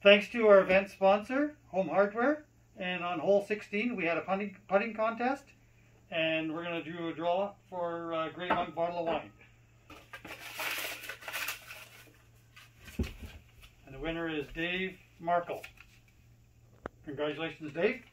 Thanks to our event sponsor, Home Hardware. And on hole 16, we had a putting contest. And we're going to do a draw for a Grey Monk bottle of wine. And the winner is Dave Markle. Congratulations, Dave.